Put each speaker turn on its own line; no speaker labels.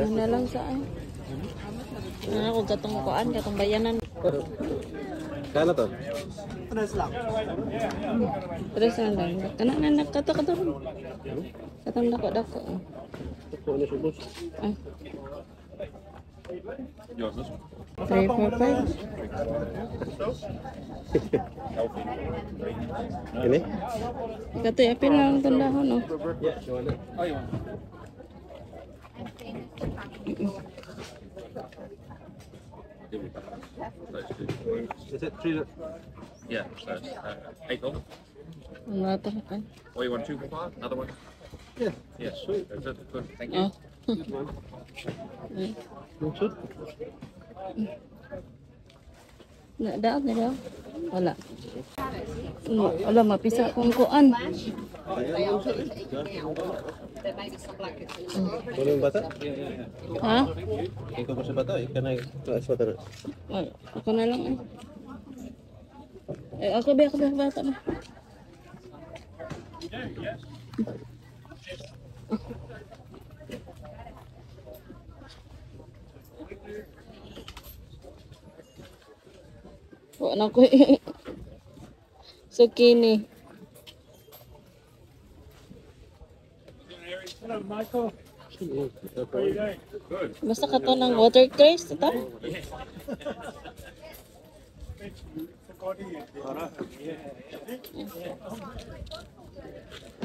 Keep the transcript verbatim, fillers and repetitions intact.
Ano na lang sa ay. Ano ako katong kuan, katong bayanan.
Kano to?
Tres lang.
Tres lang lang. Kana na nakato kato. Katong dako-dako.
Ito ano subos?
Ay. Three, four, five.
Ini?
Katoy, apil lang itong dahon, no?
Ya, gimana?
Oh, you want?
Is it three?
Yeah, so it's, uh, eight dollars.
Ang lato ka.
Or you want two for five? Another one?
Yeah,
Yeah,
sweet.
That's it. Good. Thank you.
Oh.
Good one.
Ay.
Looks good.
Na daot na daw. Wala. No, wala mapisa kung kuan.
Kuno yung bata?
Ha?
Ikaw ko sa bata eh. Kana sa bata na.
Ay, ako na lang eh. Eh, ako ba ako ba bata na. Wala ko eh. Zucchini.
Hello, Michael. How are you doing?
Good.
Basta ka to ng water cress, ito?
It's recording it.